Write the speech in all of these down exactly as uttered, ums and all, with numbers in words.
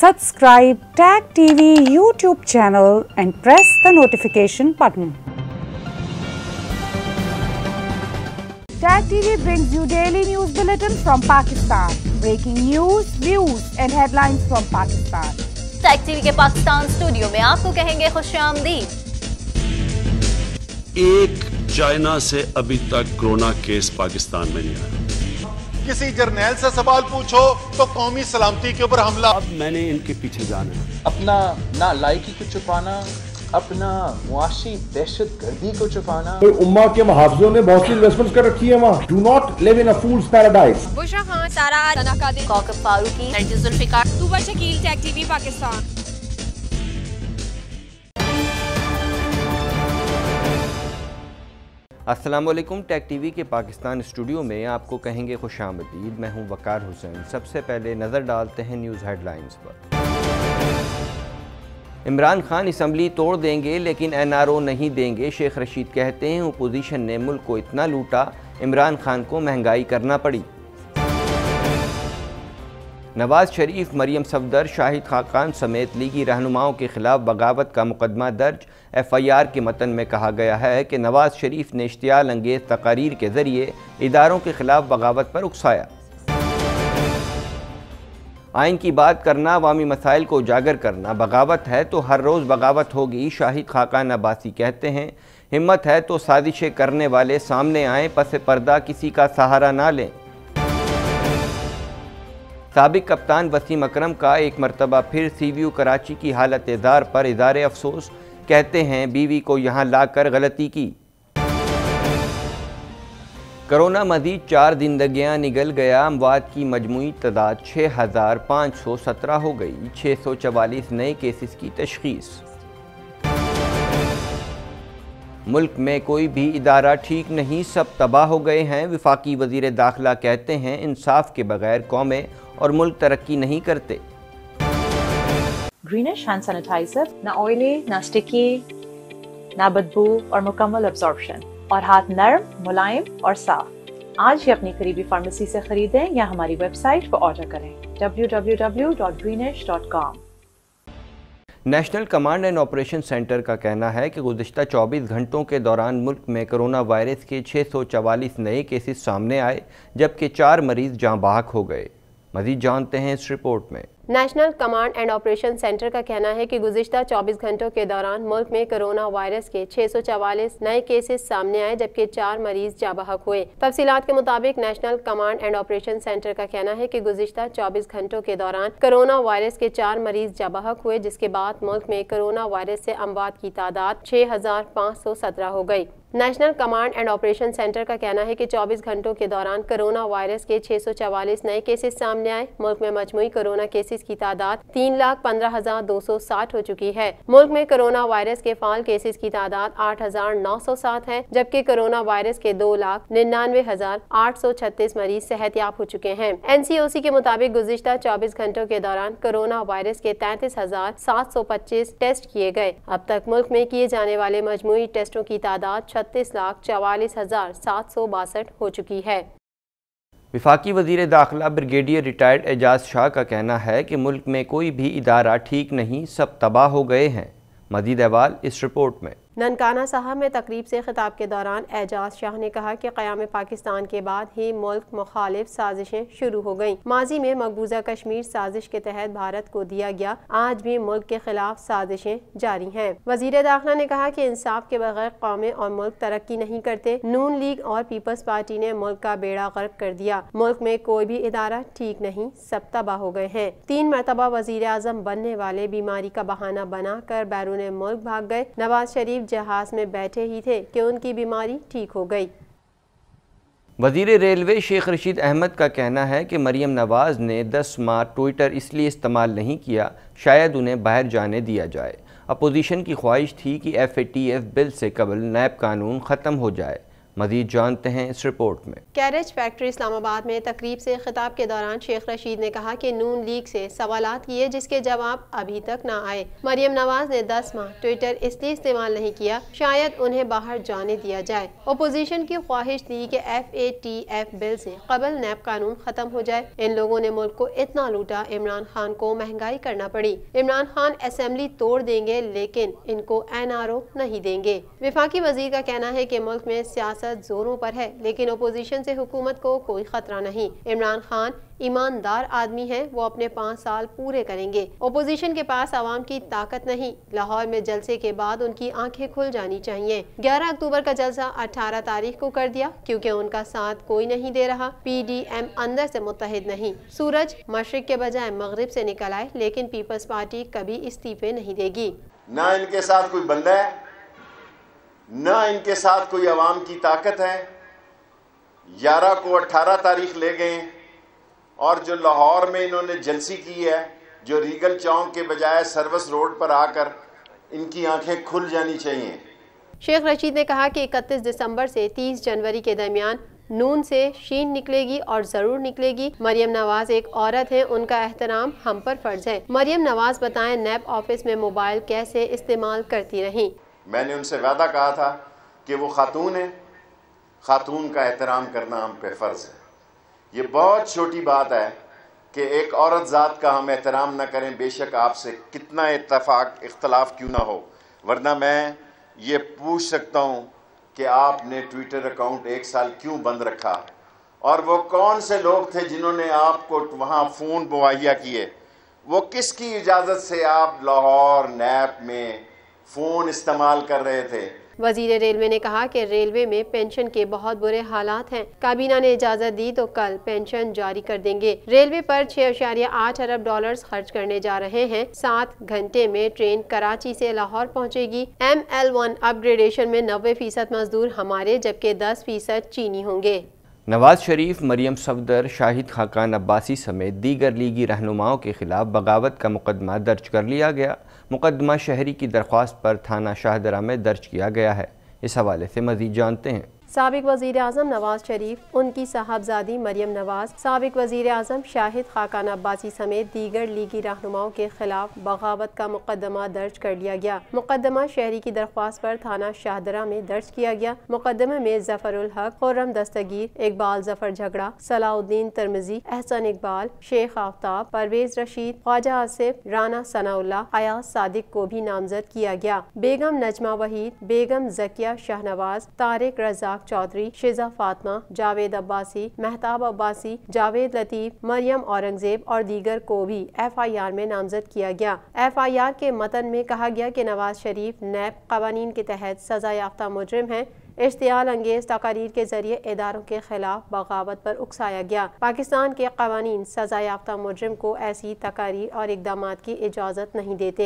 Subscribe Tag T V YouTube channel and press the notification button. Tag T V brings you daily news bulletin from Pakistan. Breaking news, views and headlines from Pakistan. Tag T V के Pakistan studio में आपको कहेंगे खुशामदीद। एक China से अभी तक corona case Pakistan में नहीं आया। किसी जर्नैल से सवाल पूछो तो कौमी सलामती के ऊपर हमला। अब मैंने इनके पीछे जाना है। अपना नालायकी को छुपाना, अपना मुआशी दहशत गर्दी को छुपाना। उम्मा के मुहाफिजों ने बहुत सी इन्वेस्टमेंट्स कर रखी है वहाँ। Do not live in a fool's paradise. Bushra Khan, Sara तनाकादी, कौकब फारूकी, नरगिस जुल्फिकार, तुबा शकील, टैग टीवी पाकिस्तान। अस्सलाम वालेकुम। टैग टीवी के पाकिस्तान स्टूडियो में आपको कहेंगे खुशामदीद। मैं हूं वकार हुसैन। सबसे पहले नज़र डालते हैं न्यूज़ हेडलाइंस पर। इमरान खान असम्बली तोड़ देंगे लेकिन एन आर ओ नहीं देंगे। शेख रशीद कहते हैं अपोजिशन ने मुल्क को इतना लूटा, इमरान खान को महंगाई करना पड़ी। नवाज शरीफ, मरियम सफदर, शाहिद खाकान समेत लीगी रहनुमाओं के खिलाफ बगावत का मुकदमा दर्ज। एफ आई आर के मतन में कहा गया है कि नवाज शरीफ ने इश्तियाल अंगेज़ तकारीर के ज़रिए इदारों के खिलाफ बगावत पर उकसाया। आइन की बात करना, अवामी मसाइल को उजागर करना बगावत है तो हर रोज़ बगावत होगी। शाहिद खाकान अब्बासी कहते हैं हिम्मत है तो साजिशें करने वाले सामने आएँ, पस पर्दा किसी का सहारा ना लें। साबिक कप्तान वसीम अकरम का एक मरतबा फिर सी वी यू कराची की हालत एज़ार पर इज़हार अफसोस। कहते हैं बीवी को यहाँ लाकर गलती की। कोरोना मज़ीद चार जिंदगियाँ निगल गया। अमवात की मजमूई तादाद छः हज़ार पाँच सौ सत्रह हो गई। छः सौ चवालीस नए केसेस की तशख़ीस। मुल्क में कोई भी इदारा ठीक नहीं, सब तबाह हो गए हैं। वफाकी वज़ीर दाखिला कहते हैं इंसाफ के बगैर कौमें और मुल्क तरक्की नहीं करते। ग्रीनिश हैंड सैनिटाइजर ना ऑयली, ना स्टिकी, ना बदबू और मुकम्मल अब्जॉर्प्शन और हाथ नरम, मुलायम और साफ। आज ही अपनी करीबी फार्मेसी से खरीदें या हमारी वेबसाइट पर ऑर्डर करें W W W dot Greenish dot com. National command and operation centre का कहना है कि गुज़िश्ता चौबीस घंटों के दौरान मुल्क में कोरोना वायरस के छः सौ चवालीस नए केसेस सामने आए, जबकि चार मरीज़ जाँ बहक हो गए। मज़ीद जानते हैं इस रिपोर्ट में। National command and operation centre का कहना है कि गुज़िश्ता चौबीस घंटों के दौरान मुल्क में कोरोना वायरस के छः सौ चवालीस नए केसेस सामने आए, जबकि चार मरीज जाँ बहक हुए। तफसीलात के मुताबिक national command and operation centre का कहना है कि गुज़िश्ता चौबीस घंटों के दौरान कोरोना वायरस के चार मरीज जाँ बहक हुए, जिसके बाद मुल्क में कोरोना वायरस से अमवात की तादाद छः हजार पाँच सौ सत्रह हो गई। National command and operation centre का कहना है कि चौबीस घंटों के दौरान कोरोना वायरस के छः सौ चवालीस नए केसेस सामने आए। मुल्क में मजमूई कोरोना केसेस की तादाद तीन लाख पंद्रह हजार दो सौ साठ हो चुकी है। मुल्क में कोरोना वायरस के फाल केसेस की तादाद आठ हजार नौ सौ सात है, जबकि कोरोना वायरस के दो लाख निन्यानवे हजार आठ सौ छत्तीस मरीज सेहतयाब हो चुके हैं। एन सी ओ सी के मुताबिक गुज़िश्ता चौबीस घंटों के दौरान कोरोना वायरस के तैंतीस हजार सात सौ पच्चीस टेस्ट किए गए। अब तक मुल्क में किए जाने वाले मजमूई टेस्टों की तादाद छत्तीस लाख चवालीस हजार सात सौ बासठ हो चुकी है। वफाकी वज़ीर दाखिला ब्रिगेडियर रिटायर्ड एजाज शाह का कहना है कि मुल्क में कोई भी इदारा ठीक नहीं, सब तबाह हो गए हैं। मज़ीद अहवाल इस रिपोर्ट में। ननकाना साहब में तकरीब से खिताब के दौरान एजाज शाह ने कहा कि क़याम पाकिस्तान के बाद ही मुल्क मुखालिफ साजिशें शुरू हो गईं। माजी में मकबूजा कश्मीर साजिश के तहत भारत को दिया गया, आज भी मुल्क के खिलाफ साजिशें जारी हैं। वजीर दाखिला ने कहा कि इंसाफ के बगैर कौमें और मुल्क तरक्की नहीं करते। नून लीग और पीपल्स पार्टी ने मुल्क का बेड़ा गर्क कर दिया। मुल्क में कोई भी इदारा ठीक नहीं, सब तबाह हो गए हैं। तीन मरतबा वजीर आजम बनने वाले बीमारी का बहाना बना कर बैरून मुल्क भाग गए। नवाज शरीफ जहाज में बैठे ही थे कि उनकी बीमारी ठीक हो गई। वज़ीर रेलवे शेख रशीद अहमद का कहना है कि मरियम नवाज ने दस माह ट्विटर इसलिए इस्तेमाल नहीं किया, शायद उन्हें बाहर जाने दिया जाए। अपोजिशन की ख्वाहिश थी कि F A T F bill से कबल नैब कानून ख़त्म हो जाए। मज़ीद जानते हैं इस रिपोर्ट में। कैरेज फैक्ट्री इस्लामाबाद में तकरीब से खिताब के दौरान शेख रशीद ने कहा कि नून लीग से सवालात किए जिसके जवाब अभी तक ना आए। मरियम नवाज ने दस माह ट्विटर इसलिए इस्तेमाल नहीं किया शायद उन्हें बाहर जाने दिया जाए। अपोजिशन की ख्वाहिश थी कि F A T F bill से कबल नैब कानून खत्म हो जाए। इन लोगों ने मुल्क को इतना लूटा, इमरान खान को महंगाई करना पड़ी। इमरान खान असेंबली तोड़ देंगे लेकिन इनको एन आर ओ नहीं देंगे। वफाकी वजीर का कहना है कि मुल्क में सियासत जोरों पर है लेकिन अपोजिशन से हुकूमत को कोई खतरा नहीं। इमरान खान ईमानदार आदमी है, वो अपने पाँच साल पूरे करेंगे। अपोजिशन के पास आवाम की ताकत नहीं। लाहौर में जलसे के बाद उनकी आंखें खुल जानी चाहिए। ग्यारह अक्टूबर का जलसा अठारह तारीख को कर दिया क्योंकि उनका साथ कोई नहीं दे रहा। पी डी एम अंदर से मुत्तहिद नहीं। सूरज मशरिक के बजाय मगरिब से निकल आए लेकिन पीपल्स पार्टी कभी इस्तीफे नहीं देगी। ना इनके साथ कोई बंदा है, ना इनके साथ कोई अवाम की ताकत है। ग्यारह को अठारह तारीख ले गए और जो लाहौर में इन्होंने जलसी की है, जो रीगल चौक के बजाय सर्विस रोड पर आकर, इनकी आंखें खुल जानी चाहिए। शेख रशीद ने कहा कि इकतीस दिसंबर से तीस जनवरी के दरमियान नून से शीन निकलेगी और जरूर निकलेगी। मरियम नवाज एक औरत है, उनका एहतराम हम पर फर्ज है। मरियम नवाज बताएं नैब ऑफिस में मोबाइल कैसे इस्तेमाल करती रहीं। मैंने उनसे वादा कहा था कि वो खातून है, खातून का एहतराम करना हम पे फ़र्ज़ है। ये बहुत छोटी बात है कि एक औरत ज़ात का हम एहतराम न करें, बेशक आपसे कितना इत्तफाक इख्तलाफ क्यों ना हो। वरना मैं ये पूछ सकता हूँ कि आपने ट्विटर अकाउंट एक साल क्यों बंद रखा, और वो कौन से लोग थे जिन्होंने आपको वहाँ फ़ोन मुहैया किए, वो किसकी इजाज़त से आप लाहौर नैब में फ़ोन इस्तेमाल कर रहे थे। वजीर रेलवे ने कहा कि रेलवे में पेंशन के बहुत बुरे हालात हैं। काबीना ने इजाजत दी तो कल पेंशन जारी कर देंगे। रेलवे पर छह अशारिया आठ अरब डॉलर्स खर्च करने जा रहे हैं। सात घंटे में ट्रेन कराची से लाहौर पहुंचेगी। एम एल वन अपग्रेडेशन में नब्बे फीसद मजदूर हमारे जबकि दस फीसद चीनी होंगे। नवाज शरीफ, मरियम सफदर, शाहिद खाकान अब्बासी समेत दीगर लीगी रहनुमाओं के खिलाफ बगावत का मुकदमा दर्ज कर लिया गया। मुकदमा शहरी की दरख्वास्त पर थाना शाहदरा में दर्ज किया गया है। इस हवाले से मज़ीद जानते हैं। साबिक वज़ीर आज़म नवाज शरीफ, उनकी साहबजादी मरियम नवाज, साबिक वज़ीर आज़म शाहिद खाकान अब्बासी समेत दीगर लीगी रहनुमाओं के खिलाफ बगावत का मुकदमा दर्ज कर लिया गया। मुकदमा शहरी की दरख्वास्त पर थाना शाहदरा में दर्ज किया गया। मुकदमे में जफरुल हक, खुर्रम दस्तगीर, इकबाल जफर झगड़ा, सलाउद्दीन तरमिजी, एहसन इकबाल, शेख आफ्ताब, परवेज रशीद, ख्वाजा आसिफ, राना सनाउल्लाह, अयाज सादिक को भी नामजद किया गया। बेगम नजमा वहीद, बेगम जकिया शाहनवाज, तारिक रजाक चौधरी, शिजा फातिमा, जावेद अब्बासी, महताब अब्बासी, जावेद लतीफ, मरियम औरंगजेब और दीगर को भी एफ आई आर में नामजद किया गया। एफ आई आर के मतन में कहा गया कि नवाज शरीफ नैब कवानीन के तहत सजा याफ्ता मुजरिम हैं। इश्तियाल अंगेज तकारीर के जरिए इदारों के खिलाफ बगावत पर उकसाया गया। पाकिस्तान के कवानीन सजा याफ्ता मुजरिम को ऐसी तकारीर और इकदामात की इजाज़त नहीं देते।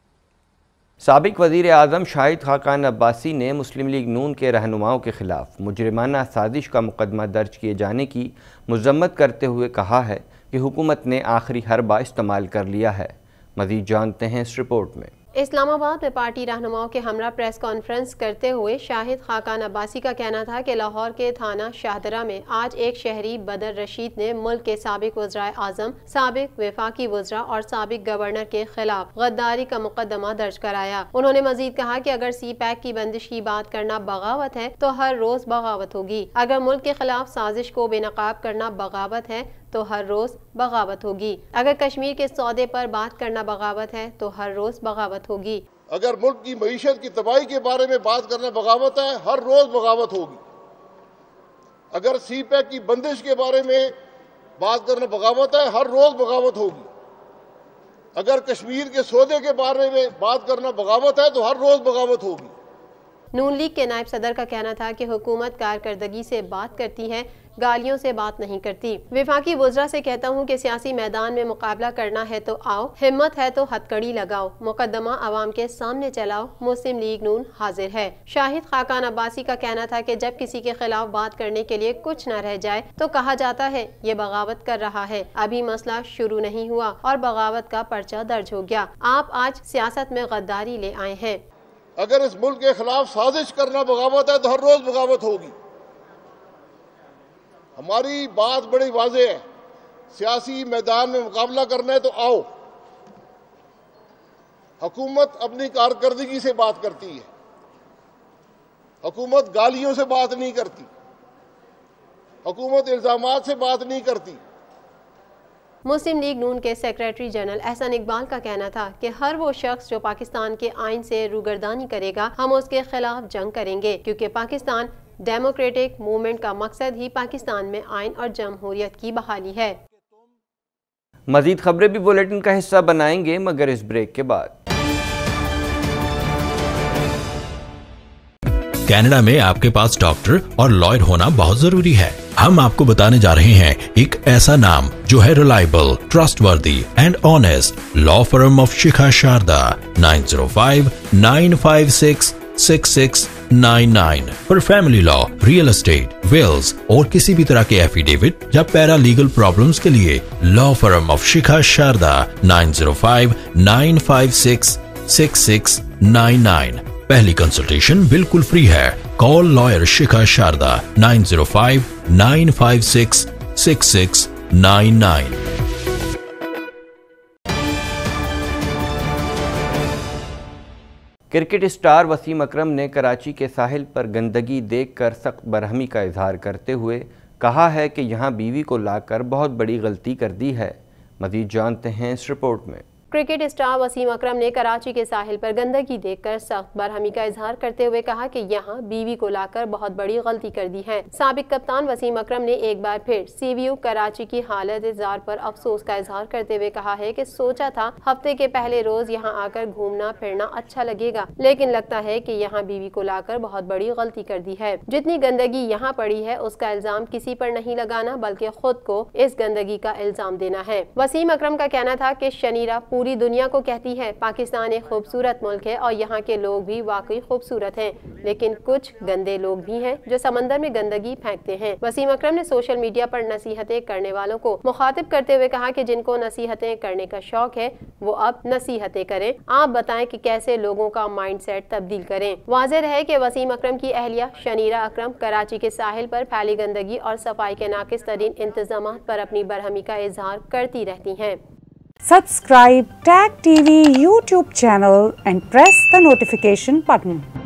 साबिक वज़ीर आज़म शाहिद खाकान अब्बासी ने मुस्लिम लीग नून के रहनुमाओं के खिलाफ मुजरिमाना साजिश का मुकदमा दर्ज किए जाने की मज़म्मत करते हुए कहा है कि हुकूमत ने आखिरी हरबा इस्तेमाल कर लिया है। मज़ीद जानते हैं इस रिपोर्ट में। इस्लामाबाद में पार्टी रहनुमाओं के हमरा प्रेस कॉन्फ्रेंस करते हुए शाहिद खाकान अब्बासी का कहना था कि लाहौर के थाना शाहदरा में आज एक शहरी बदर रशीद ने मुल्क के साबिक वज़राए आज़म, साबिक वफाकी वज़रा और साबिक गवर्नर के खिलाफ गद्दारी का मुकदमा दर्ज कराया। उन्होंने मजीद कहा कि अगर सी पैक की बंदिश की बात करना बगावत है तो हर रोज बगावत होगी। अगर मुल्क के खिलाफ साजिश को बेनकाब करना बगावत है तो हर रोज बगावत होगी। अगर कश्मीर के सौदे पर बात करना बगावत है तो हर रोज बगावत होगी। अगर मुल्क की मईशत की तबाही के बारे में बात करना बगावत है, हर रोज बगावत होगी। अगर सी पैक की बंदिश के बारे में बात करना बगावत है, हर रोज बगावत होगी। अगर कश्मीर के सौदे के बारे में बात करना बगावत है तो हर रोज बगावत होगी। नून लीग के नायब सदर का कहना था कि हुकूमत कारकर्दगी से बात करती है, गालियों से बात नहीं करती। वफाकी वज़रा से कहता हूँ कि सियासी मैदान में मुकाबला करना है तो आओ, हिम्मत है तो हथकड़ी लगाओ, मुकदमा आवाम के सामने चलाओ। मुस्लिम लीग नून हाजिर है। शाहिद खाकान अब्बासी का कहना था कि जब किसी के खिलाफ बात करने के लिए कुछ न रह जाए तो कहा जाता है ये बगावत कर रहा है। अभी मसला शुरू नहीं हुआ और बगावत का पर्चा दर्ज हो गया। आप आज सियासत में गद्दारी ले आए हैं। अगर इस मुल्क के खिलाफ साजिश करना बगावत है तो हर रोज बगावत होगी। ہماری بات بڑی واضح ہے، سیاسی میدان میں مقابلہ کرنا ہے تو آؤ۔ حکومت اپنی کارکردگی سے بات کرتی ہے، حکومت گالیوں سے بات نہیں کرتی، حکومت الزامات سے بات نہیں کرتی۔ مسلم لیگ نون کے سیکریٹری جنرل احسن اقبال کا کہنا تھا کہ ہر وہ شخص جو پاکستان کے آئین سے روگردانی کرے گا ہم اس کے خلاف جنگ کریں گے، کیونکہ پاکستان ڈیموکریٹک موومنٹ کا مقصد ہی پاکستان میں آئین اور جمہوریت کی بحالی ہے۔ مزید خبریں بھی بلیٹن کا حصہ بنائیں گے، مگر اس بریک کے بعد۔ کینیڈا میں آپ کے پاس ڈاکٹر اور لائر ہونا بہت ضروری ہے۔ ہم آپ کو بتانے جا رہے ہیں ایک ایسا نام جو ہے reliable, trust worthy and honest, law firm of Shikha Sharda, nine zero five nine five six six six nine nine پر family law, real estate, wills اور کسی بھی طرح کے ایفیڈیوٹ یا پیرا لیگل پرابلمز کے لیے law firm of Shikha Sharda, nine zero five nine five six six six nine nine. پہلی کنسلٹیشن بالکل فری ہے۔ Call lawyer Shikha Sharda, nine zero five nine five six six six nine nine. Cricket star Wasim Akram نے کراچی کے ساحل پر گندگی دیکھ کر سخت برہمی کا اظہار کرتے ہوئے کہا ہے کہ یہاں بیوی کو لا کر بہت بڑی غلطی کر دی ہے۔ مزید جانتے ہیں اس رپورٹ میں۔ کرکٹ اسٹار وسیم اکرم نے کراچی کے ساحل پر گندگی دیکھ کر سخت برہمی کا اظہار کرتے ہوئے کہا کہ یہاں بیوی کو لا کر بہت بڑی غلطی کر دی ہے۔ سابق کپتان وسیم اکرم نے ایک بار پھر سی ویو کراچی کی حالت زار پر افسوس کا اظہار کرتے ہوئے کہا ہے کہ سوچا تھا ہفتے کے پہلے روز یہاں آ کر گھومنا پھرنا اچھا لگے گا، لیکن لگتا ہے کہ یہاں بیوی کو لا کر بہت بڑی غلطی کر دی ہے۔ جتنی گندگی یہاں پڑی ہے اس کا الزام کسی پر نہیں لگانا بلکہ خود کو اس گندگی کا الزام دینا ہے۔ وسیم اکرم کا کہنا تھا کہ شنیرہ پوری دنیا کو کہتی ہے پاکستان ایک خوبصورت ملک ہے اور یہاں کے لوگ بھی واقعی خوبصورت ہیں، لیکن کچھ گندے لوگ بھی ہیں جو سمندر میں گندگی پھینکتے ہیں۔ وسیم اکرم نے سوشل میڈیا پر نصیحتیں کرنے والوں کو مخاطب کرتے ہوئے کہا کہ جن کو نصیحتیں کرنے کا شوق ہے وہ اب نصیحتیں کریں، آپ بتائیں کہ کیسے لوگوں کا مائنڈ سیٹ تبدیل کریں۔ واضح رہے کہ وسیم اکرم کی اہلیہ شنیرہ اکرم کراچی کے ساحل پر پھیلی گندگی اور صفائی کے ناقص ترین انتظامات پر اپنی برہمی کا اظہار کرتی رہتی ہیں۔ Subscribe Tag T V YouTube channel and press the notification button.